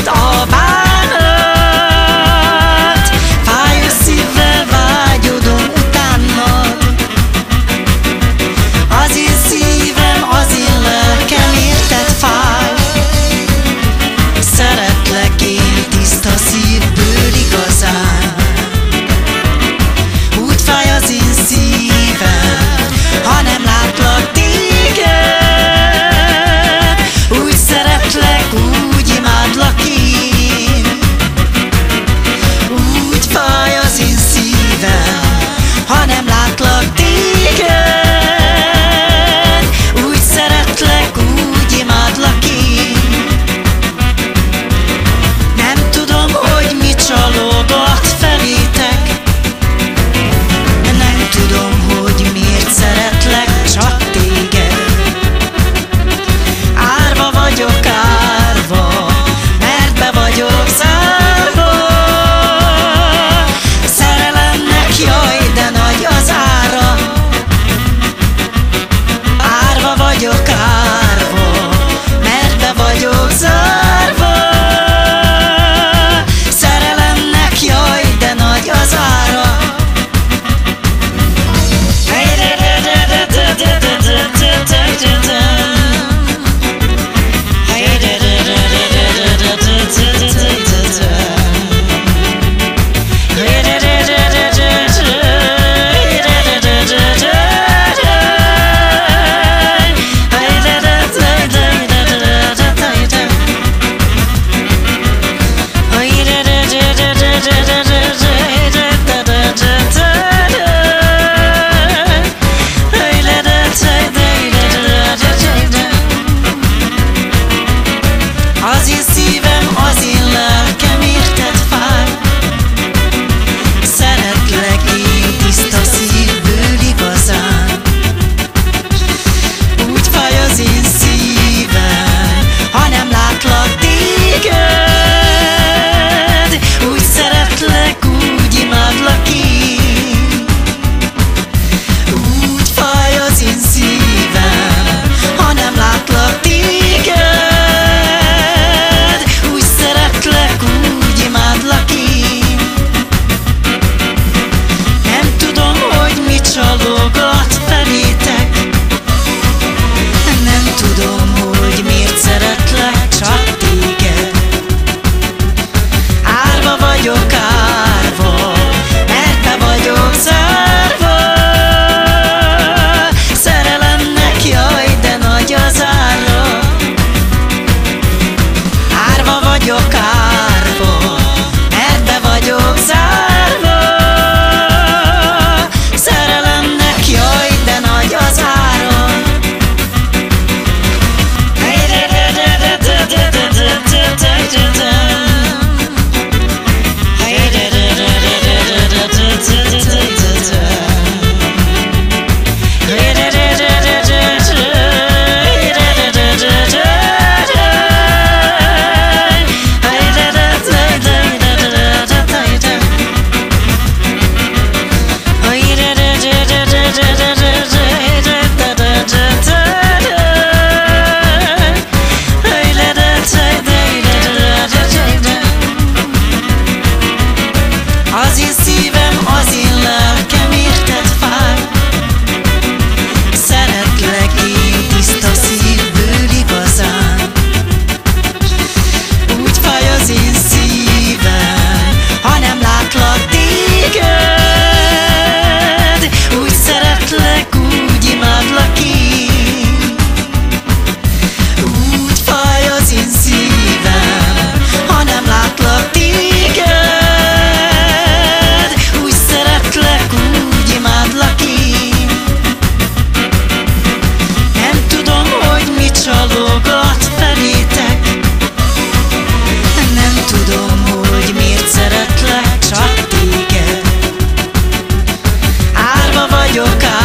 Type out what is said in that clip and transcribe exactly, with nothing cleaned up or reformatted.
miért a bánat? Fájó szívvel vágyodom utánad. Az én szívem, az én lelkem érted fáj. Szeretlek én tiszta szívből igazán. Úgy fáj az én szívem, ha nem látlak téged. Úgy szeretlek, úgy imádlak én. Úgy fáj az én szívem, ha nem látlak téged. Úgy szeretlek, úgy imádlak én. Nem tudom, hogy mi csalogat felétek. Nem tudom, hogy miért szeretlek csak téged. Árva vagyok, árva, mert be vagyok zárva. Szerelemnek jaj, de nagy az ára. Árva vagyok, árva, mert be vagyok zárva. Szerelemnek jaj, de nagy az ára. Az én szívem, az én lelkem érted fáj. Szeretlek én tiszta szívből igazán. Úgy fáj az én szívem, ha nem látlak téged. Úgy szeretlek, úgy imádlak én. Úgy fáj az én szívem, ha nem látlak téged. Csalogat felétek. Nem tudom, hogy miért szeretlek csak téged. Árva vagyok, árva, mert be vagyok zárva. Szerelemnek jaj, de nagy az ára. Árva vagyok, árva, mert be vagyok zárva. Az én szívem, az én lelkem érted fáj. Szeretlek én tiszta szívből igazán. Úgy fáj az én szívem, ha nem látlak téged. Úgy szeretlek, úgy imádlak én. Úgy fáj az én szívem, ha nem látlak téged. Csalogat felétek. Nem tudom, hogy miért szeretlek csak téged. Árva vagyok, árva.